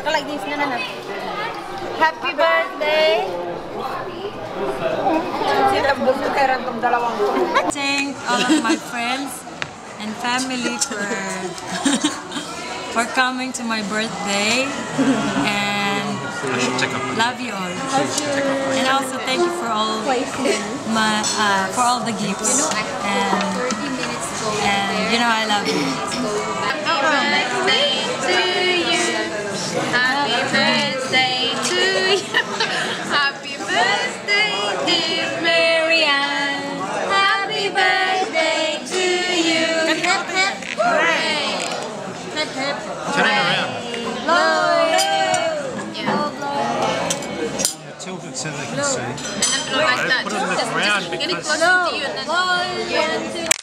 Go like this. No, no, no. Happy birthday. Thank all of my friends and family for coming to my birthday, and love you all. And also thank you for all the gifts, and you know I love you. Happy birthday to you. Happy birthday, dear Marianne. Happy birthday to you. Hip, hip, hooray. Hip, hip, Turn it around. blow. Tilt it so they can see. And then blow like that. Put it on the ground Get it because... closer to you and then...